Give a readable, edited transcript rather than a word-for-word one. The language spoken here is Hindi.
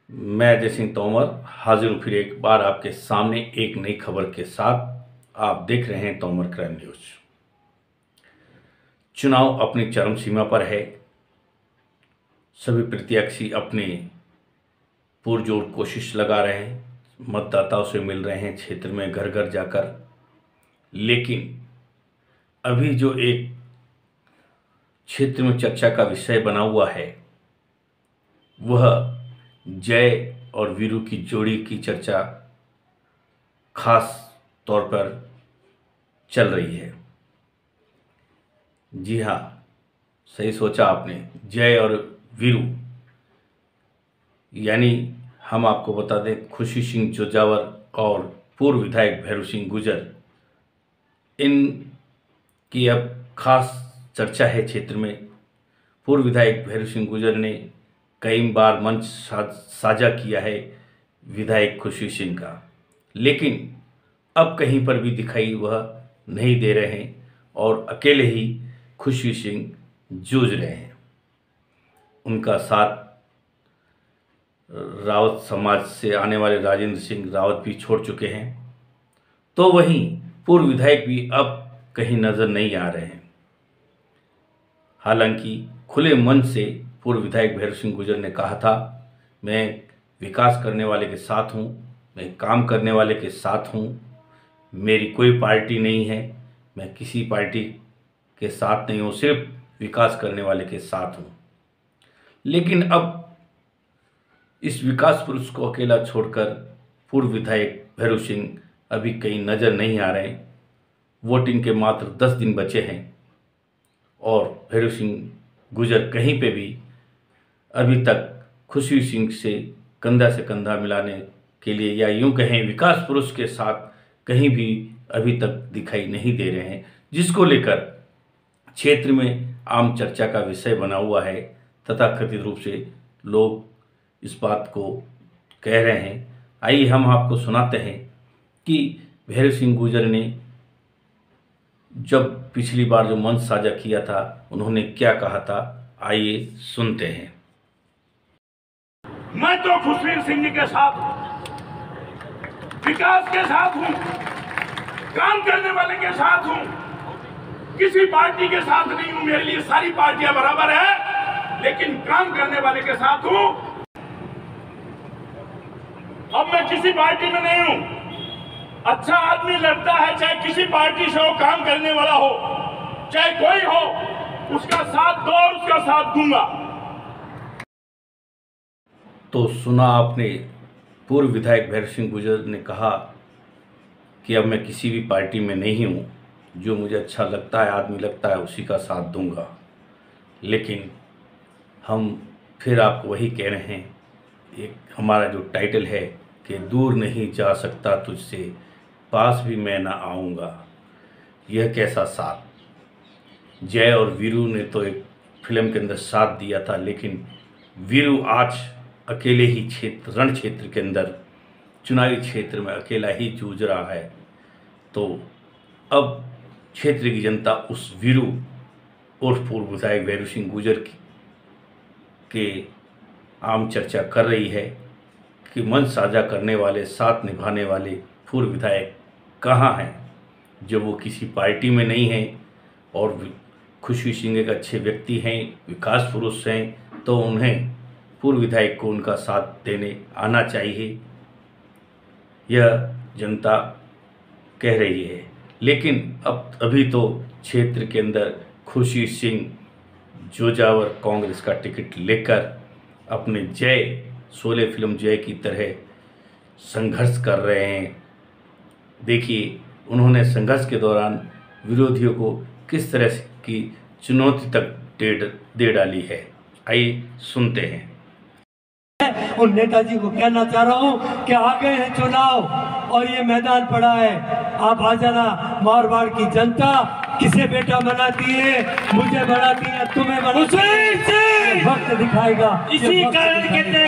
मैं अजय सिंह तोमर हाजिर हूँ फिर एक बार आपके सामने एक नई खबर के साथ। आप देख रहे हैं तोमर क्राइम न्यूज। चुनाव अपनी चरम सीमा पर है। सभी प्रत्याशी अपने पुरजोर कोशिश लगा रहे हैं, मतदाताओं से मिल रहे हैं, क्षेत्र में घर घर जाकर। लेकिन अभी जो एक क्षेत्र में चर्चा का विषय बना हुआ है वह जय और वीरू की जोड़ी की चर्चा खास तौर पर चल रही है। जी हाँ, सही सोचा आपने, जय और वीरू यानी हम आपको बता दें खुशी सिंह जोजावर और पूर्व विधायक भैरू सिंह गुजर, इन की अब खास चर्चा है क्षेत्र में। पूर्व विधायक भैरू सिंह गुजर ने कई बार मंच साझा किया है विधायक खुशी सिंह का, लेकिन अब कहीं पर भी दिखाई वह नहीं दे रहे हैं और अकेले ही खुशी सिंह जूझ रहे हैं। उनका साथ रावत समाज से आने वाले राजेंद्र सिंह रावत भी छोड़ चुके हैं, तो वहीं पूर्व विधायक भी अब कहीं नजर नहीं आ रहे हैं। हालांकि खुले मन से पूर्व विधायक भैरू सिंह गुजर ने कहा था, मैं विकास करने वाले के साथ हूँ, मैं काम करने वाले के साथ हूँ, मेरी कोई पार्टी नहीं है, मैं किसी पार्टी के साथ नहीं हूँ, सिर्फ विकास करने वाले के साथ हूँ। लेकिन अब इस विकास पुरुष को अकेला छोड़कर पूर्व विधायक भैरू सिंह अभी कहीं नजर नहीं आ रहे। वोटिंग के मात्र 10 दिन बचे हैं और भैरू सिंह गुजर कहीं पे भी अभी तक खुशी सिंह से कंधा मिलाने के लिए या यूं कहें विकास पुरुष के साथ कहीं भी अभी तक दिखाई नहीं दे रहे हैं, जिसको लेकर क्षेत्र में आम चर्चा का विषय बना हुआ है। तथाकथित रूप से लोग इस बात को कह रहे हैं। आइए हम आपको सुनाते हैं कि भैरू सिंह गुजर ने जब पिछली बार जो मंच साझा किया था उन्होंने क्या कहा था, आइए सुनते हैं। मैं तो खुशवीर सिंह जी के साथ हूं, विकास के साथ हूं, काम करने वाले के साथ हूं, किसी पार्टी के साथ नहीं हूं। मेरे लिए सारी पार्टियां बराबर है, लेकिन काम करने वाले के साथ हूं। अब मैं किसी पार्टी में नहीं हूं। अच्छा आदमी लगता है, चाहे किसी पार्टी से हो, काम करने वाला हो, चाहे कोई हो, उसका साथ दो और उसका साथ दूंगा। तो सुना आपने, पूर्व विधायक भैरू सिंह गुजर ने कहा कि अब मैं किसी भी पार्टी में नहीं हूँ, जो मुझे अच्छा लगता है, आदमी लगता है, उसी का साथ दूंगा। लेकिन हम फिर आपको वही कह रहे हैं, एक हमारा जो टाइटल है कि दूर नहीं जा सकता तुझसे, पास भी मैं ना आऊँगा। यह कैसा साथ। जय और वीरू ने तो एक फिल्म के अंदर साथ दिया था, लेकिन वीरू आज अकेले ही रण क्षेत्र के अंदर चुनावी क्षेत्र में अकेला ही जूझ रहा है। तो अब क्षेत्र की जनता उस वीरू और पूर्व विधायक भैरू सिंह गुजर के आम चर्चा कर रही है कि मंच साझा करने वाले, साथ निभाने वाले पूर्व विधायक कहाँ हैं, जब वो किसी पार्टी में नहीं हैं और खुशी सिंह एक अच्छे व्यक्ति हैं, विकास पुरुष हैं, तो उन्हें पूर्व विधायक को उनका साथ देने आना चाहिए, यह जनता कह रही है। लेकिन अब अभी तो क्षेत्र के अंदर खुशी सिंह जोजावर कांग्रेस का टिकट लेकर अपने जय शोले फिल्म जय की तरह संघर्ष कर रहे हैं। देखिए उन्होंने संघर्ष के दौरान विरोधियों को किस तरह की चुनौती तक दे डाली है। आइए सुनते हैं। उन नेताजी को कहना चाह रहा हूँ कि आ गए हैं चुनाव और ये मैदान पड़ा है, आप आ जाना। मारवाड़ की जनता किसे बेटा बनाती है, मुझे बनाती है, तुम्हें बनाती है, वक्त दिखाएगा। इसी कारण कहते